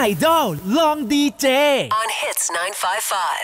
Idol ลองดีเจ on Hits 955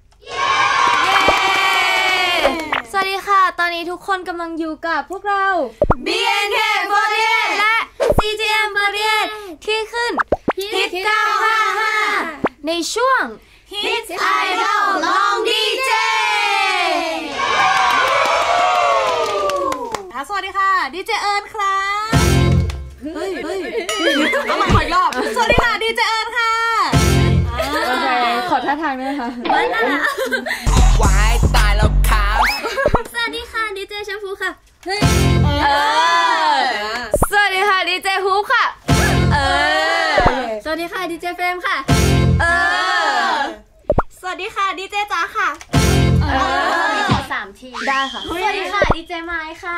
สวัสดีค่ะตอนนี้ทุกคนกำลังอยู่กับพวกเรา BNK48 และ CGM48 ที่ขึ้น Hit 955ในช่วง Hit Idol ลองดีเจสวัสดีค่ะดีเจเอิญครับเอามาขอยอบสวัสดีค่ะดีเจเอิญค่ะโอเคขอท่าทางด้วยค่ะวายตายแล้วครับสวัสดีค่ะดีเจแชมพูค่ะสวัสดีค่ะดีเจฮูปค่ะสวัสดีค่ะดีเจเฟรมค่ะสวัสดีค่ะดีเจจ๋าค่ะขอ3 ทีได้ค่ะสวัสดีค่ะดีเจไม้ค่ะ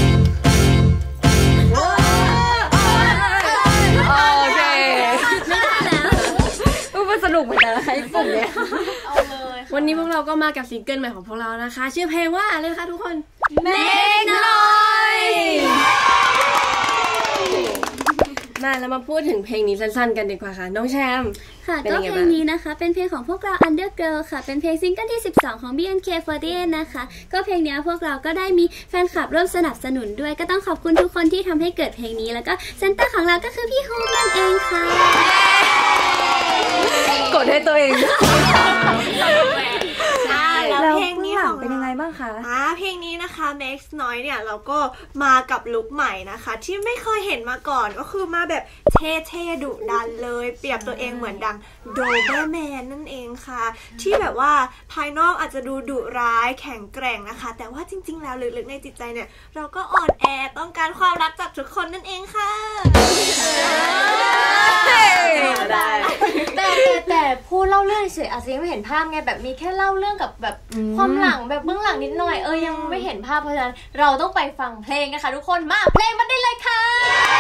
โอเคไม่ได้แล้วมันสนุกเหมือนกันไอ้กลุ่มเนี้ยวันนี้พวกเราก็มากับซิงเกิลใหม่ของพวกเรานะคะชื่อเพลงว่าอะไรคะทุกคน Make Noise มาแล้วมาพูดถึงเพลงนี้สั้นๆกันดีกว่าค่ะน้องแชมค่ะก็เพลงนี้นะคะเป็นเพลงของพวกเรา Undergirl ค่ะเป็นเพลงซิงเกิลที่12ของ BNK48 นะคะก็เพลงนี้พวกเราก็ได้มีแฟนคลับร่วมสนับสนุนด้วยก็ต้องขอบคุณทุกคนที่ทำให้เกิดเพลงนี้แล้วก็เซนเตอร์ของเราก็คือพี่ฮูนั่นเองค่ะกดให้ตัวเองแล้วเพลงนี้ของเป็นยังไงบ้างคะเพลงนี้นะคะ Make Noise เนี่ยเราก็มากับลุคใหม่นะคะที่ไม่เคยเห็นมาก่อนก็คือมาแบบเท่ๆดุดันเลยเปรียบตัวเองเหมือนดังโดเบอร์แมนนั่นเองค่ะที่แบบว่าภายนอกอาจจะดูดุร้ายแข็งแกร่งนะคะแต่ว่าจริงๆแล้วลึกๆในจิตใจเนี่ยเราก็อ่อนแอต้องการความรักจากทุกคนนั่นเองค่ะแต่พูดเล่าเรื่องเฉยอาจจะยังไม่เห็นภาพไงแบบมีแค่เล่าเรื่องกับแบบความหลังแบบเบื้องหลังนิดหน่อยยังไม่เห็นภาพเพราะฉะนั้นเราต้องไปฟังเพลงนะคะทุกคนมาเพลงมันได้เลยค่ะ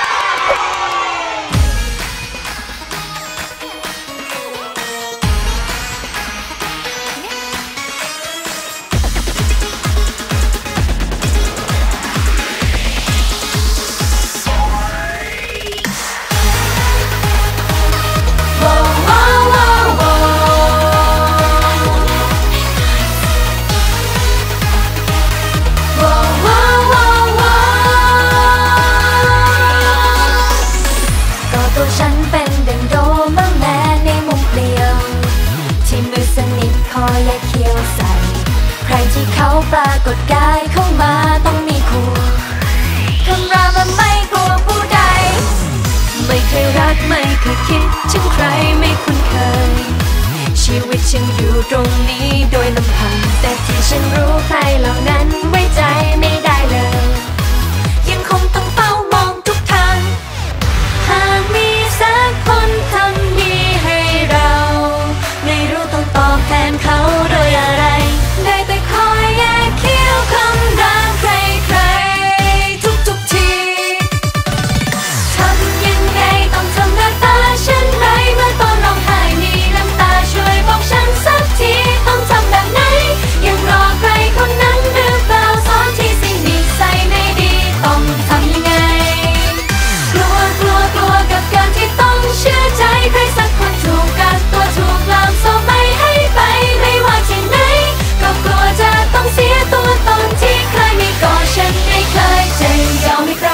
ปรากฏกายเข้ามาต้องมีคู่คำรามและไม่กลัวผู้ใดไม่เคยรักไม่เคยคิดถึงใครไม่คุ้นเคยชีวิตฉันอยู่ตรงนี้โดยลำพังแต่ที่ฉันรู้ใครเหล่านั้นไว้ใจไม่ได้เลยยังคงต้องเฝ้ามองทุกทางหากมีสักคนทำดีให้เราไม่รู้ต้องตอบแทนเขาโดยอะไรได้แต่คอยแยกเคี้ยวคำด่าใครๆทุกทีทำยังไงต้องทำหน้าตาเช่นไรเมื่อตอนร้องไห้มีน้ำตาช่วยบอกฉันสักทีต้องทำแบบไหนยังรอใครคนนั้นหรือเปล่าสอนที่สิ่งนิสัยไม่ดีต้องทำยังไงกลัวกับการที่ต้องเชื่อใจใครสักคนถูกกัดตัวถูกลามโซ่ไม่ให้ไปไม่ว่าที่ไหนก็กลัวจะต้องเสียตัวตนที่ใครไม่กอดฉันไม่เคยจะยอมให้ใคร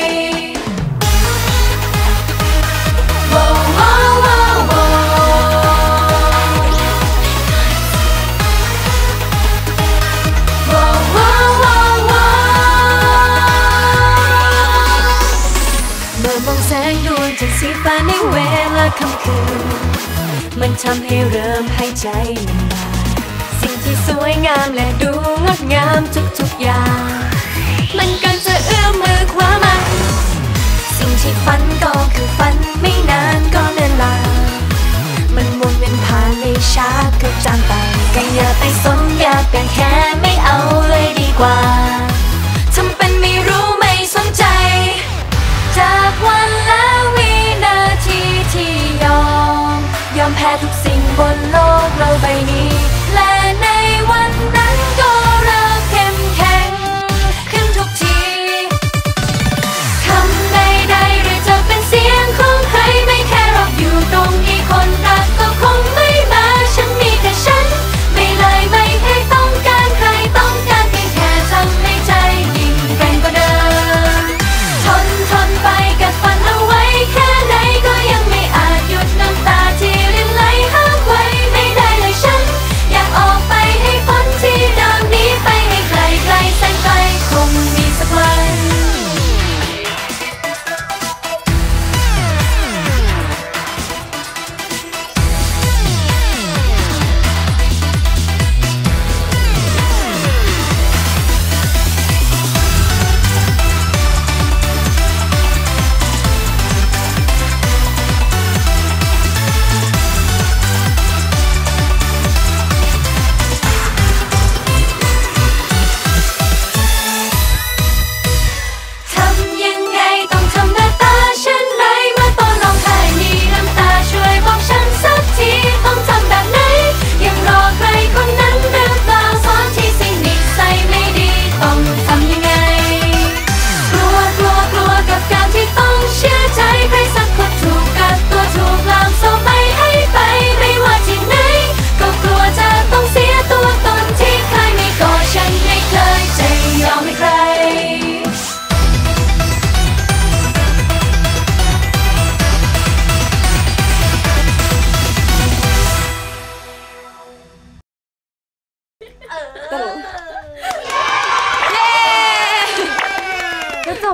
เมื่อมองแสงดวงจากสีฟ้าในเวลาค่ำคืนมันทำให้เริ่มหายใจลำบากสิ่งที่สวยงามและดูงดงามทุกอย่างมันกันจะเอื้อมมือคว้ามาสิ่งที่ฝันก็คือฝันไม่นานก็เลือนลางมันวนเวียนผ่านไม่ช้าก็จางไปก็อย่าไปสนอย่าเป็นแค่ไม่เอาเลยดีกว่าทำเป็นไม่รู้ไม่สนใจจากวันและวินาทีที่ยอมแพ้ทุกสิ่งบนโลกเราใบนี้และในวันนั้นก็เราเข้มแข็งขึ้นทุกทีคำใดๆหรือจะเป็นเสียงของใครไม่แค่เราอยู่ตรงนี้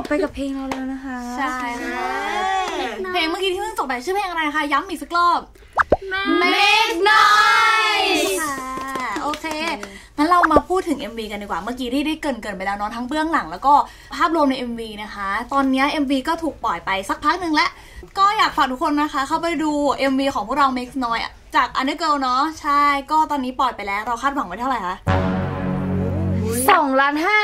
บไปกับเพลงเราแล้วนะคะใช่เพลงเมื่อกี้ที่เพิ่งจบไปชื่อเพลงอะไรคะย้ำอีกสักรอบ Make Noise ค่ะโอเคงั้นเรามาพูดถึง MV กันดีกว่าเมื่อกี้ที่ได้เกริ่นไปแล้วเนาะทั้งเบื้องหลังแล้วก็ภาพรวมใน MV นะคะตอนนี้ MV ก็ถูกปล่อยไปสักพักหนึ่งแล้วก็อยากฝากทุกคนนะคะเข้าไปดู MV ของพวกเรา Make Noise จาก Undergirl เนาะใช่ก็ตอนนี้ปล่อยไปแล้วเราคาดหวังไว้เท่าไหร่คะ 2.5 ล้านค่ะ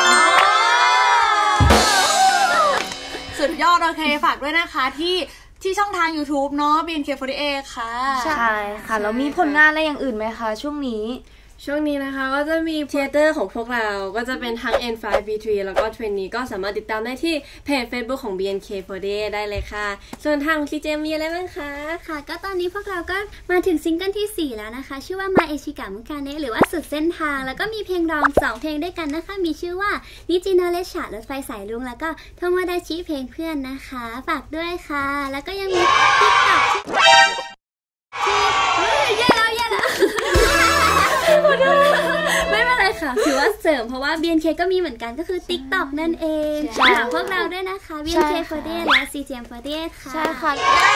สุดยอดโอเคฝากด้วยนะคะที่ช่องทาง YouTube เนาะ BNK48 ค่ะใช่ค่ะแล้วมีผลงานอะไรอย่างอื่นไหมคะช่วงนี้นะคะก็จะมีเทเตอร์ของพวกเราก็จะเป็นทั้ง N5B3 แล้วก็เทรนนี้ก็สามารถติดตามได้ที่เพจ Facebook ของ BNK48 ได้เลยค่ะส่วนทาง CJ มีอะไรบ้างคะค่ะก็ตอนนี้พวกเราก็มาถึงซิงเกิลที่4แล้วนะคะชื่อว่า มาเอชิกะมุกาเนะหรือว่าสุดเส้นทางแล้วก็มีเพลงร้อง2เพลงด้วยกันนะคะมีชื่อว่านิจิโนเรชะรถไฟสายรุ้งแล้วก็โทโมดาชิเพลงเพื่อนนะคะฝากด้วยค่ะแล้วก็ยังมี TikTok แย่แล้วไม่เป็นไรค่ะถือว่าเสริมเพราะว่า BNK ก็มีเหมือนกันก็คือ TikTok นั่นเองฝากพวกเราด้วยนะคะ BNK48 และ CGM48 ค่ะใช่ค่ะ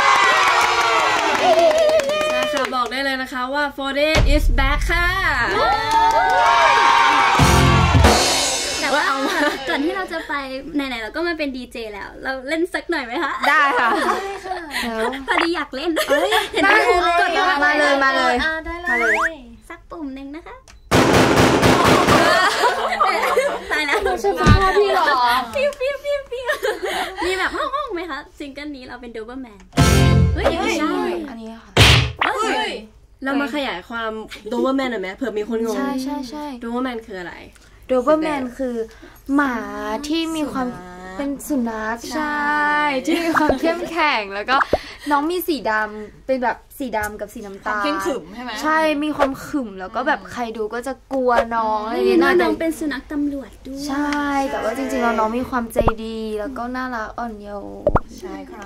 บอกได้เลยนะคะว่า 48 is back ค่ะแต่ว่าก่อนที่เราจะไปไหนๆเราก็มาเป็นดีเจแล้วเราเล่นสักหน่อยไหมคะได้ค่ะพอดีอยากเล่นเห็นพี่ภูมิกดมาเลยสักปุ่มหนึ่งนะคะตายแล้วใช่พี่หรอฟิวมีแบบห้องไหมคะซิงเกิลนี้เราเป็นโดเบอร์แมนเฮ้ยใช่อันนี้ค่ะเรามาขยายความโดเบอร์แมนหน่อยไหมเผื่อมีคนงงใช่โดเบอร์แมนคืออะไรโดเบอร์แมนคือหมาที่มีความเป็นสุนัขใช่ที่มีความเข้มแข็งแล้วก็น้องมีสีดำเป็นแบบสีดำกับสีน้ำตาลเข้มขึมใช่ไหมใช่มีความขึมแล้วก็แบบใครดูก็จะกลัวน้องอะไรอย่างเงี้ยน้องเป็นสุนัขตำรวจด้วยใช่แต่ว่าจริงๆน้องมีความใจดีแล้วก็น่ารักอ่อนโยนใช่ค่ะ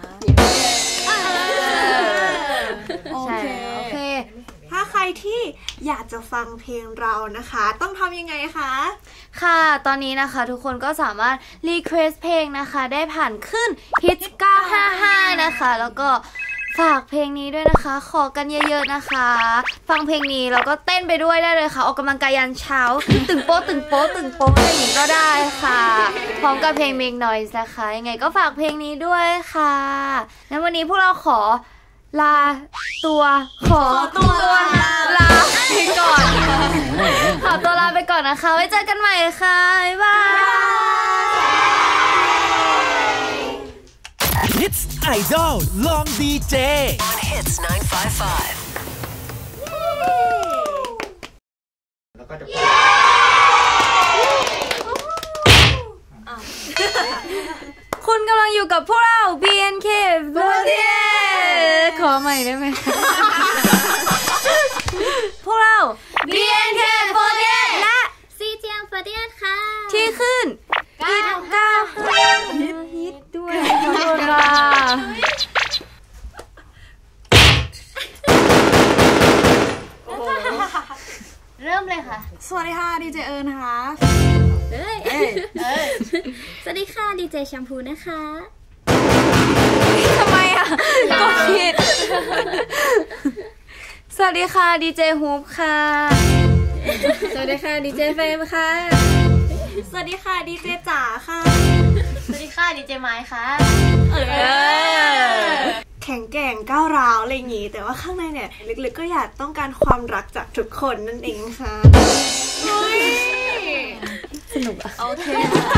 โอเคถ้าใครที่อยากจะฟังเพลงเรานะคะต้องทำยังไงคะค่ะตอนนี้นะคะทุกคนก็สามารถรีเควสเพลงนะคะได้ผ่านขึ้น Hit 955นะคะแล้วก็ฝากเพลงนี้ด้วยนะคะขอกันเยอะๆนะคะฟังเพลงนี้แล้วก็เต้นไปด้วยได้เลยค่ะออกกำลังกายยันเช้าตึงโป๊ะอะไรอย่างนี้ก็ได้ค่ะพร้อมกับเพลง Make Noise นะคะยังไงก็ฝากเพลงนี้ด้วยค่ะงั้นวันนี้พวกเราขอลาตัวลาไปก่อนขอตัวลาไปก่อนนะคะไว้เจอกันใหม่ค่ะบ๊ายบาย Hits Idol ลอง DJ on Hits 955แล้วก็จะคุณกำลังอยู่กับพวกเรา BNK48 ขอใหม่ได้ไหม พวกเรา BNK48 และ CGM48 ค่ะที่ขึ้นฮิตด้วยขอบคุณค่ะเริ่มเลยค่ะสวัสดีค่ะดีเจเอิญนะคะสวัสดีค่ะดีเจแชมพูนะคะทำไมอ่ะกดผิดสวัสดีค่ะดีเจฮูปค่ะสวัสดีค่ะดีเจเฟมค่ะสวัสดีค่ะดีเจจ๋าค่ะสวัสดีค่ะดีเจไม้ค่ะแข็งแกร่งก้าวร้าวอะไรอย่างงี้แต่ว่าข้างในเนี่ยลึกๆก็อยากต้องการความรักจากทุกคนนั่นเองค่ะสนุกอ่ะโอเค